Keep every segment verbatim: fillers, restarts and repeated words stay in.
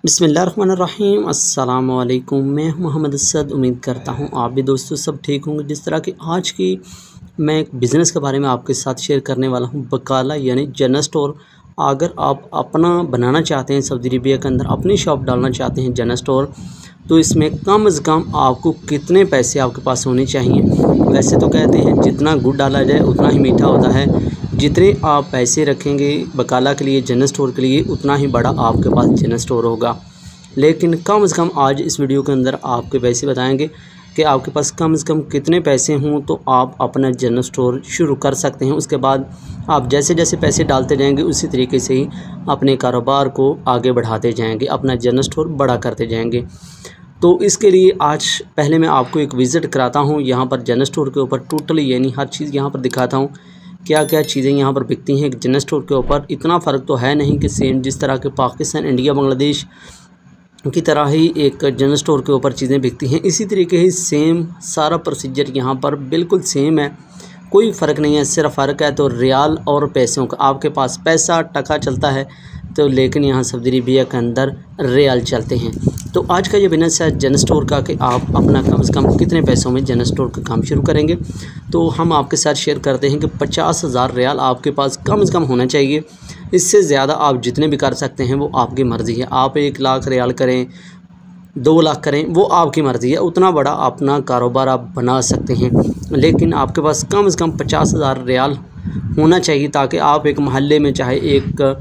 बिस्मिल्लाहिर्रहमानिर्रहीम अस्सलाम वालेकुम। मैं हूं मोहम्मद असद। उम्मीद करता हूं आप भी दोस्तों सब ठीक होंगे। जिस तरह की आज की मैं एक बिज़नेस के बारे में आपके साथ शेयर करने वाला हूं, बकाला यानी जनरल स्टोर। अगर आप अपना बनाना चाहते हैं, सऊदी अरबिया के अंदर अपनी शॉप डालना चाहते हैं जनरल स्टोर, तो इसमें कम से कम आपको कितने पैसे आपके पास होने चाहिए। वैसे तो कहते हैं जितना गुड़ डाला जाए उतना ही मीठा होता है। जितने आप पैसे रखेंगे बकाला के लिए, जनरल स्टोर के लिए, उतना ही बड़ा आपके पास जनरल स्टोर होगा। लेकिन कम से कम आज इस वीडियो के अंदर आपके पैसे बताएंगे कि आपके पास कम से कम कितने पैसे हों तो आप अपना जनरल स्टोर शुरू कर सकते हैं। उसके बाद आप जैसे जैसे पैसे डालते जाएंगे उसी तरीके से ही अपने कारोबार को आगे बढ़ाते जाएंगे, अपना जनरल स्टोर बड़ा करते जाएंगे। तो इसके लिए आज पहले मैं आपको एक विज़िट कराता हूँ यहाँ पर जनरल स्टोर के ऊपर। टोटली यानी हर चीज़ यहाँ पर दिखाता हूँ, क्या क्या चीज़ें यहाँ पर बिकती हैं जनरल स्टोर के ऊपर। इतना फ़र्क तो है नहीं कि सेम जिस तरह के पाकिस्तान, इंडिया, बांग्लादेश की तरह ही एक जनरल स्टोर के ऊपर चीज़ें बिकती हैं, इसी तरीके ही सेम सारा प्रोसीजर यहाँ पर बिल्कुल सेम है। कोई फ़र्क नहीं है, सिर्फ फ़र्क है तो रियाल और पैसों का। आपके पास पैसा टका चलता है तो, लेकिन यहाँ सऊदी अरबिया के अंदर रियाल चलते हैं। तो आज का ये बिज़नेस है जनरल स्टोर का कि आप अपना कम से कम कितने पैसों में जनरल स्टोर का काम शुरू करेंगे। तो हम आपके साथ शेयर करते हैं कि पचास हज़ार रियाल आपके पास कम से कम होना चाहिए। इससे ज़्यादा आप जितने भी कर सकते हैं वो आपकी मर्ज़ी है। आप एक लाख रियाल करें, दो लाख करें, वो आपकी मर्ज़ी है। उतना बड़ा अपना कारोबार आप बना सकते हैं, लेकिन आपके पास कम से कम पचास हज़ार रियाल होना चाहिए ताकि आप एक महल्ले में चाहे एक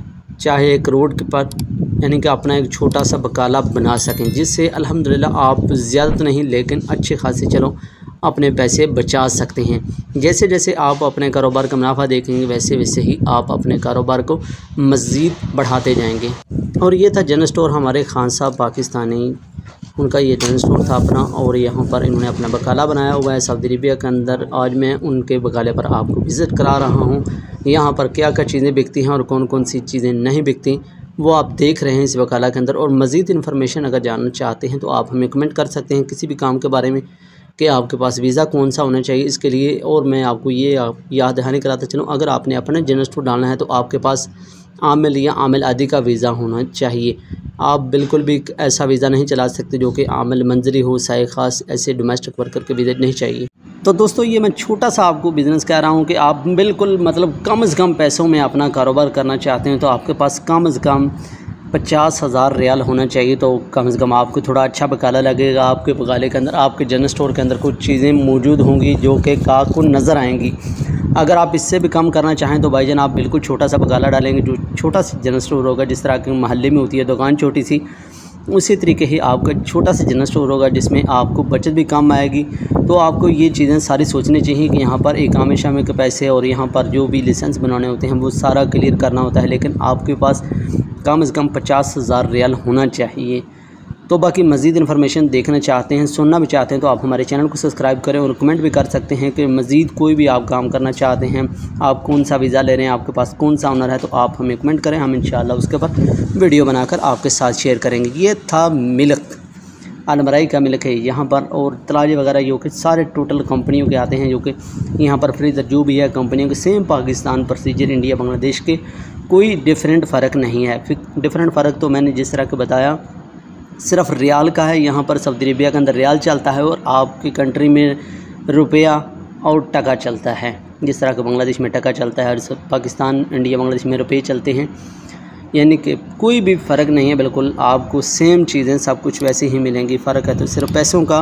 चाहे एक रोड के पर यानी कि अपना एक छोटा सा बकाला बना सकें, जिससे अल्हम्दुलिल्लाह आप ज़्यादा तो नहीं लेकिन अच्छे खासे चलो अपने पैसे बचा सकते हैं। जैसे जैसे आप अपने कारोबार का मुनाफा देखेंगे वैसे वैसे ही आप अपने कारोबार को मज़ीद बढ़ाते जाएंगे। और ये था जनरल स्टोर हमारे खान साहब पाकिस्तानी, उनका ये जनरल स्टोर था अपना, और यहाँ पर इन्होंने अपना बकाला बनाया हुआ है सऊदी अरबिया के अंदर। आज मैं उनके बकाले पर आपको विज़िट करा रहा हूँ। यहाँ पर क्या क्या चीज़ें बिकती हैं और कौन कौन सी चीज़ें नहीं बिकती वो आप देख रहे हैं इस बकाला के अंदर। और मज़ीद इन्फॉर्मेशन अगर जानना चाहते हैं तो आप हमें कमेंट कर सकते हैं किसी भी काम के बारे में कि आपके पास वीज़ा कौन सा होना चाहिए इसके लिए। और मैं आपको ये याद दहानी कराता चलूँ, अगर आपने अपना जनरल स्टोर डालना है तो आपके पास आमिल या आमिल आदि का वीज़ा होना चाहिए। आप बिल्कुल भी ऐसा वीज़ा नहीं चला सकते जो कि आमिल मंजरी हो, साए ख़ास, ऐसे डोमेस्टिक वर्कर के वीज़ा नहीं चाहिए। तो दोस्तों ये मैं छोटा सा आपको बिज़नेस कह रहा हूँ कि आप बिल्कुल मतलब कम से कम पैसों में अपना कारोबार करना चाहते हैं तो आपके पास कम से कम पचास हज़ार रियाल होना चाहिए। तो कम से कम आपको थोड़ा अच्छा बकाला लगेगा। आपके बकाले के अंदर, आपके जनरल स्टोर के अंदर कुछ चीज़ें मौजूद होंगी जो कि आपको नज़र आएंगी। अगर आप इससे भी कम करना चाहें तो भाईजान आप बिल्कुल छोटा सा बकाला डालेंगे, जो छोटा सा जनरल स्टोर होगा। जिस तरह के महल्ले में होती है दुकान छोटी सी, उसी तरीके ही आपका छोटा सा जनरल स्टोर होगा जिसमें आपको बचत भी कम आएगी। तो आपको ये चीज़ें सारी सोचनी चाहिए कि यहाँ पर इकामे शामे के पैसे और यहाँ पर जो भी लाइसेंस बनाने होते हैं वो सारा क्लियर करना होता है, लेकिन आपके पास कम से कम पचास हज़ार रियाल होना चाहिए। तो बाकी मज़ीद इन्फॉर्मेशन देखना चाहते हैं, सुनना भी चाहते हैं तो आप हमारे चैनल को सब्सक्राइब करें और कमेंट भी कर सकते हैं कि मज़ीद कोई भी आप काम करना चाहते हैं, आप कौन सा वीज़ा ले रहे हैं, आपके पास कौन सा ऑनर है, तो आप हमें कमेंट करें। हम इंशाअल्लाह उसके ऊपर वीडियो बनाकर आपके साथ शेयर करेंगे। ये था मिल्क, अलमराई का मिल्क है यहाँ पर, और तलाजे वगैरह जो कि सारे टोटल कंपनियों के आते हैं, जो कि यहाँ पर फ्रीज़र जो भी है कंपनियों के same Pakistan procedure, India Bangladesh के कोई डिफरेंट फ़र्क नहीं है। डिफरेंट फ़र्क तो मैंने जिस तरह के बताया सिर्फ रियाल का है। यहाँ पर सऊदी अरबिया के अंदर रियाल चलता है और आपकी कंट्री में रुपया और टका चलता है। जिस तरह के बांग्लादेश में टका चलता है और पाकिस्तान, इंडिया, बांग्लादेश में रुपये चलते हैं, यानी कि कोई भी फ़र्क नहीं है। बिल्कुल आपको सेम चीज़ें सब कुछ वैसे ही मिलेंगी। फ़र्क है तो सिर्फ पैसों का,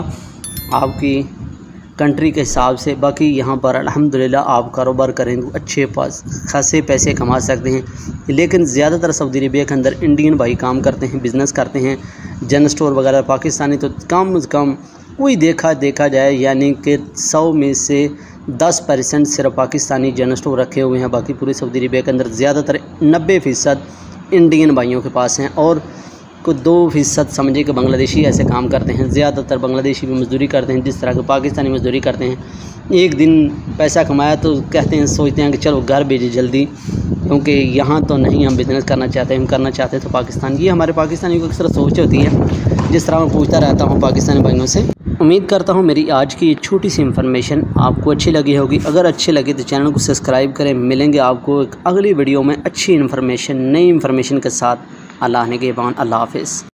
आपकी कंट्री के हिसाब से। बाकी यहाँ पर अल्हम्दुलिल्लाह आप कारोबार करेंगे अच्छे पास खासे पैसे कमा सकते हैं। लेकिन ज़्यादातर सऊदी अरबिया के अंदर इंडियन भाई काम करते हैं, बिज़नेस करते हैं, जनरल स्टोर वगैरह। पाकिस्तानी तो कम से कम कोई देखा देखा जाए यानी कि सौ में से दस परसेंट सिर्फ पाकिस्तानी जनरल स्टोर रखे हुए हैं। बाकी पूरे सऊदी अरबिया के अंदर ज़्यादातर नब्बे फ़ीसद इंडियन भाइयों के पास हैं और को दो फ़ीसद समझे कि बांग्लादेशी ऐसे काम करते हैं। ज़्यादातर बांग्लादेशी भी मज़दूरी करते हैं जिस तरह के पाकिस्तानी मज़दूरी करते हैं। एक दिन पैसा कमाया तो कहते हैं, सोचते हैं कि चलो घर भेजे जल्दी, क्योंकि यहाँ तो नहीं हम बिज़नेस करना चाहते, हम करना चाहते तो पाकिस्तान। ये हमारे पाकिस्तानी को अक्सर सोच होती है, जिस तरह मैं पूछता रहता हूँ पाकिस्तानी भाइयों से। उम्मीद करता हूँ मेरी आज की छोटी सी इन्फॉर्मेशन आपको अच्छी लगी होगी। अगर अच्छी लगी तो चैनल को सब्सक्राइब करें। मिलेंगे आपको एक अगली वीडियो में अच्छी इन्फॉर्मेशन, नई इन्फॉर्मेशन के साथ। अल्लाह ने गेबान, अल्लाह हाफ़िज़।